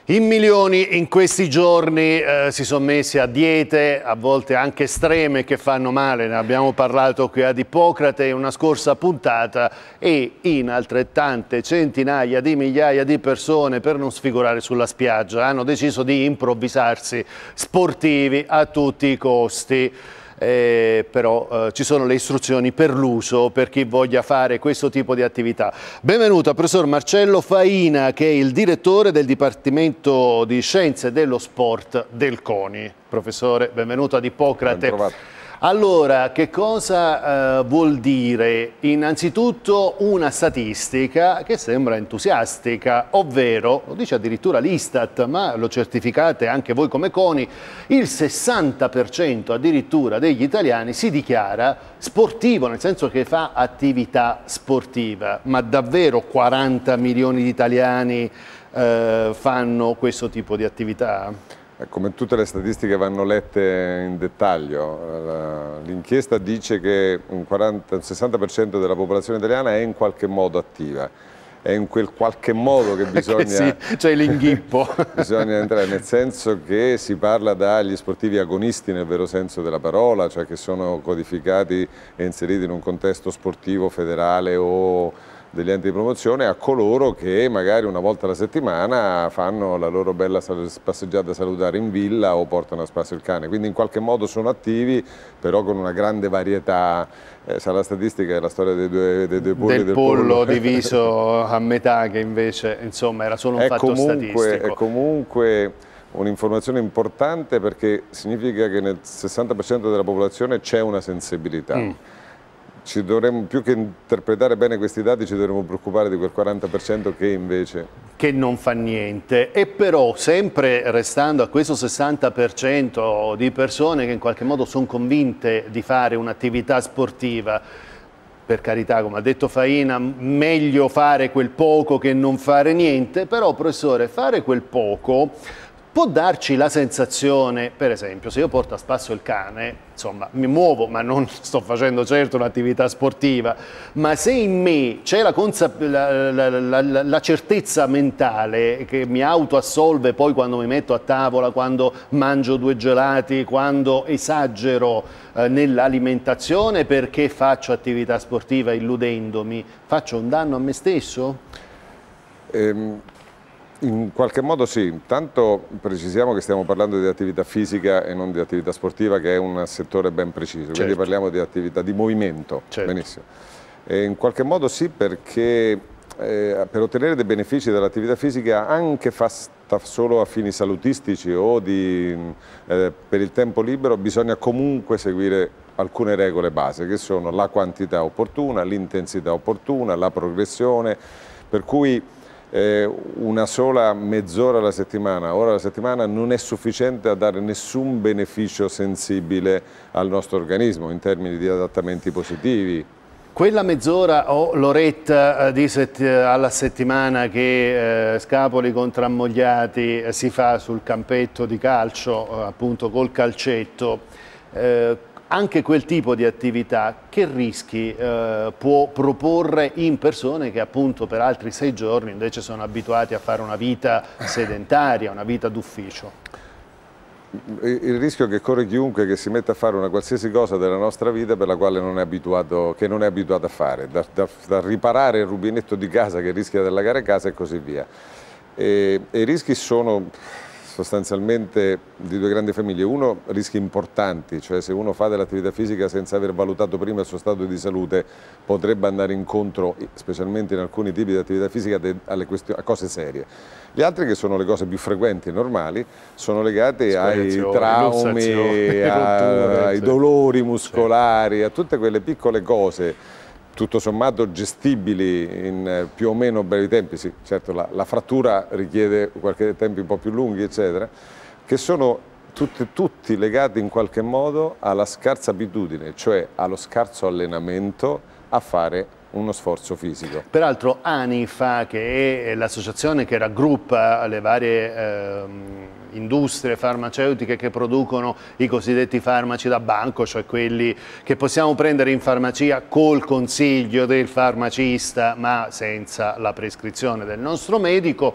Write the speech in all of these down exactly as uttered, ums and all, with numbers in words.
In milioni in questi giorni eh, si sono messi a diete, a volte anche estreme, che fanno male. Ne abbiamo parlato qui ad Ippocrate in una scorsa puntata, e in altrettante centinaia di migliaia di persone, per non sfigurare sulla spiaggia, hanno deciso di improvvisarsi sportivi a tutti i costi. Eh, però eh, ci sono le istruzioni per l'uso per chi voglia fare questo tipo di attività. Benvenuto al professor Marcello Faina, che è il direttore del Dipartimento di Scienze dello Sport del CONI. Professore, benvenuto ad Ippocrate. Allora, che cosa eh, vuol dire? Innanzitutto una statistica che sembra entusiastica, ovvero, lo dice addirittura l'Istat, ma lo certificate anche voi come CONI, il sessanta per cento addirittura degli italiani si dichiara sportivo, nel senso che fa attività sportiva. Ma davvero quaranta milioni di italiani eh, fanno questo tipo di attività? Come tutte le statistiche vanno lette in dettaglio. L'inchiesta dice che un, quaranta, un sessanta per cento della popolazione italiana è in qualche modo attiva. È in quel qualche modo che bisogna, sì, cioè l'inghippo. bisogna entrare, nel senso che si parla dagli sportivi agonisti nel vero senso della parola, cioè che sono codificati e inseriti in un contesto sportivo federale o degli enti di promozione, a coloro che magari una volta alla settimana fanno la loro bella passeggiata salutare in villa o portano a spasso il cane, quindi in qualche modo sono attivi, però con una grande varietà. Eh, sa la statistica è la storia dei due, dei due polli del, del pollo, pollo diviso a metà, che invece insomma era solo un è fatto comunque, statistico. È comunque un'informazione importante, perché significa che nel sessanta per cento della popolazione c'è una sensibilità. Mm. Ci dovremmo, più che interpretare bene questi dati, ci dovremmo preoccupare di quel quaranta per cento che invece... che non fa niente. E però, sempre restando a questo sessanta per cento di persone che in qualche modo sono convinte di fare un'attività sportiva, per carità, come ha detto Faina, meglio fare quel poco che non fare niente, però professore, fare quel poco può darci la sensazione, per esempio, se io porto a spasso il cane, insomma, mi muovo, ma non sto facendo certo un'attività sportiva, ma se in me c'è la, la, la, la, la certezza mentale che mi autoassolve poi quando mi metto a tavola, quando mangio due gelati, quando esagero eh, nell'alimentazione perché faccio attività sportiva illudendomi, faccio un danno a me stesso? Ehm... In qualche modo sì, intanto precisiamo che stiamo parlando di attività fisica e non di attività sportiva, che è un settore ben preciso, certo. Quindi parliamo di attività di movimento, certo. Benissimo. E in qualche modo sì, perché eh, per ottenere dei benefici dall'attività fisica, anche fatta solo a fini salutistici o di, eh, per il tempo libero, bisogna comunque seguire alcune regole base, che sono la quantità opportuna, l'intensità opportuna, la progressione, per cui una sola mezz'ora alla settimana, ora alla settimana, non è sufficiente a dare nessun beneficio sensibile al nostro organismo in termini di adattamenti positivi. Quella mezz'ora o l'oretta alla settimana che eh, Scapoli contra Ammogliati eh, si fa sul campetto di calcio, eh, appunto col calcetto, eh, anche quel tipo di attività, che rischi eh, può proporre in persone che appunto per altri sei giorni invece sono abituati a fare una vita sedentaria, una vita d'ufficio? Il rischio che corre chiunque che si mette a fare una qualsiasi cosa della nostra vita per la quale non è abituato, che non è abituato a fare, da, da, da riparare il rubinetto di casa che rischia di allagare casa e così via. E, e i rischi sono sostanzialmente di due grandi famiglie. Uno, rischi importanti, cioè se uno fa dell'attività fisica senza aver valutato prima il suo stato di salute, potrebbe andare incontro, specialmente in alcuni tipi di attività fisica, alle a cose serie. Gli altri, che sono le cose più frequenti e normali, sono legate ai traumi, a, ai dolori muscolari, certo. A tutte quelle piccole cose tutto sommato gestibili in più o meno brevi tempi, sì, certo la, la frattura richiede qualche tempi un po' più lunghi, eccetera, che sono tutti, tutti legati in qualche modo alla scarsa abitudine, cioè allo scarso allenamento a fare uno sforzo fisico. Peraltro ANIFA, che è l'associazione che raggruppa le varie eh, industrie farmaceutiche che producono i cosiddetti farmaci da banco, cioè quelli che possiamo prendere in farmacia col consiglio del farmacista ma senza la prescrizione del nostro medico,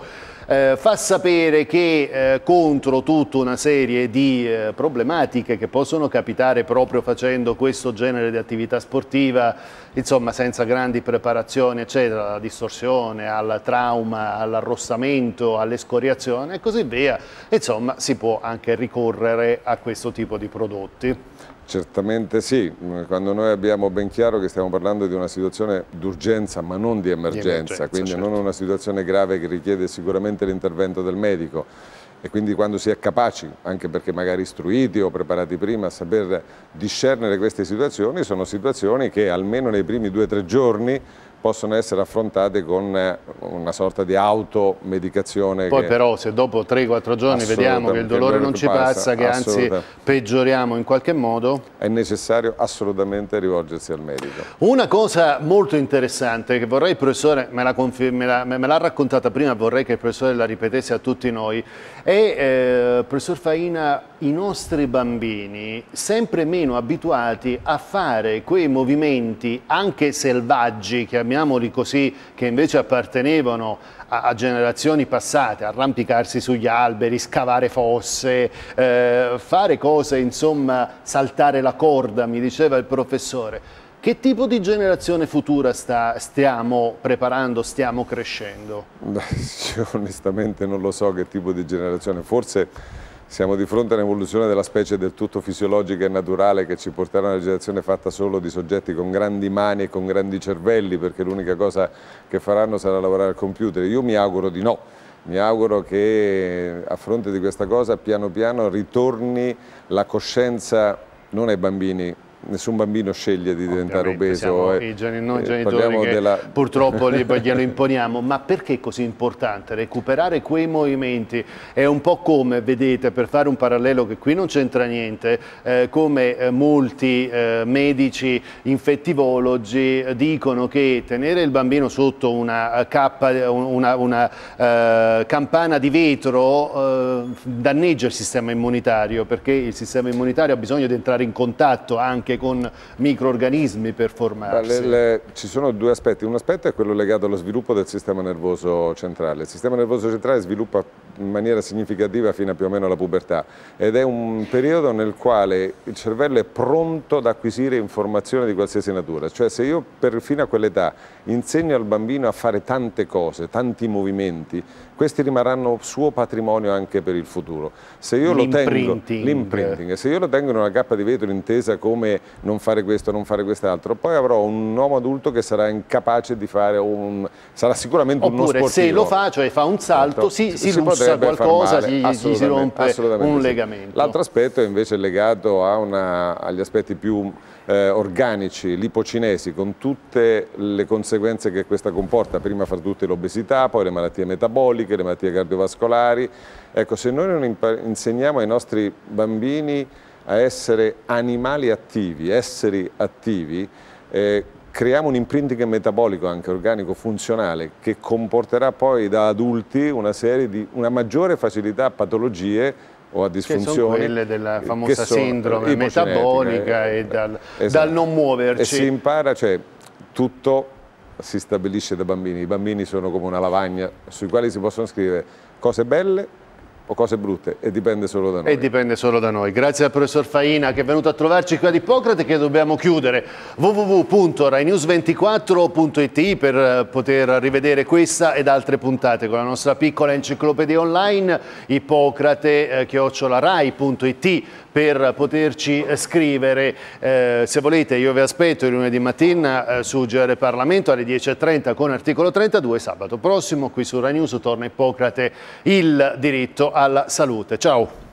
eh, fa sapere che eh, contro tutta una serie di eh, problematiche che possono capitare proprio facendo questo genere di attività sportiva, insomma senza grandi preparazioni eccetera, alla distorsione, al trauma, all'arrossamento, all'escoriazione e così via, insomma si può anche ricorrere a questo tipo di prodotti. Certamente sì, quando noi abbiamo ben chiaro che stiamo parlando di una situazione d'urgenza ma non di emergenza, di emergenza quindi certo. Non una situazione grave che richiede sicuramente l'intervento del medico e quindi quando si è capaci, anche perché magari istruiti o preparati prima a saper discernere queste situazioni, sono situazioni che almeno nei primi due o tre giorni possono essere affrontate con una sorta di automedicazione. Poi che però se dopo tre quattro giorni vediamo che il dolore non ci passa, che anzi peggioriamo in qualche modo, è necessario assolutamente rivolgersi al medico. Una cosa molto interessante che vorrei, il professore me l'ha raccontata prima, vorrei che il professore la ripetesse a tutti noi, è, eh, professor Faina, i nostri bambini sempre meno abituati a fare quei movimenti anche selvaggi, chiamiamoli così, che invece appartenevano a, a generazioni passate, arrampicarsi sugli alberi, scavare fosse, eh, fare cose, insomma, saltare la corda, mi diceva il professore. Che tipo di generazione futura sta, stiamo preparando, stiamo crescendo? Beh, io onestamente non lo so che tipo di generazione, forse siamo di fronte a un'evoluzione della specie del tutto fisiologica e naturale che ci porterà a una generazione fatta solo di soggetti con grandi mani e con grandi cervelli, perché l'unica cosa che faranno sarà lavorare al computer. Io mi auguro di no, mi auguro che a fronte di questa cosa piano piano ritorni la coscienza non ai bambini. Nessun bambino sceglie di diventare obeso. Eh, i geni noi genitori che della... purtroppo glielo imponiamo, ma perché è così importante recuperare quei movimenti? È un po' come, vedete, per fare un parallelo che qui non c'entra niente, eh, come eh, molti eh, medici infettivologi dicono che tenere il bambino sotto una, cappa, una, una uh, campana di vetro uh, danneggia il sistema immunitario, perché il sistema immunitario ha bisogno di entrare in contatto anche con microorganismi per formarsi. Le, le, ci sono due aspetti, un aspetto è quello legato allo sviluppo del sistema nervoso centrale. Il sistema nervoso centrale sviluppa in maniera significativa fino a più o meno alla pubertà ed è un periodo nel quale il cervello è pronto ad acquisire informazioni di qualsiasi natura, cioè se io per, fino a quell'età insegno al bambino a fare tante cose, tanti movimenti, questi rimarranno suo patrimonio anche per il futuro. Se io lo tengo, l'imprinting, se io lo tengo in una cappa di vetro intesa come non fare questo, non fare quest'altro, poi avrò un uomo adulto che sarà incapace di fare un... sarà sicuramente uno sportivo. Oppure se lo fa, cioè fa un salto, si, si, si lussa qualcosa, gli, gli si rompe un legamento. Sì. L'altro aspetto è invece legato a una, agli aspetti più eh, organici, l'ipocinesi, con tutte le conseguenze che questa comporta, prima fra tutte l'obesità, poi le malattie metaboliche, le malattie cardiovascolari. Ecco, se noi non insegniamo ai nostri bambini a essere animali attivi, esseri attivi, eh, creiamo un imprinting metabolico anche organico funzionale che comporterà poi da adulti una serie di una maggiore facilità a patologie o a disfunzioni. Che sono quelle della famosa sindrome metabolica eh, e dal, esatto. dal non muoverci. E si impara, cioè tutto si stabilisce da bambini, i bambini sono come una lavagna sui quali si possono scrivere cose belle o cose brutte e dipende solo da noi. E dipende solo da noi. Grazie al professor Faina che è venuto a trovarci qui ad Ippocrate, che dobbiamo chiudere. w w w punto rai news ventiquattro punto i t per poter rivedere questa ed altre puntate con la nostra piccola enciclopedia online, ippocrate chiocciola rai punto i t per poterci scrivere. Eh, se volete io vi aspetto il lunedì mattina eh, su G R Parlamento alle dieci e trenta con articolo trentadue, sabato prossimo qui su Rai News torna Ippocrate, il diritto alla salute. Ciao!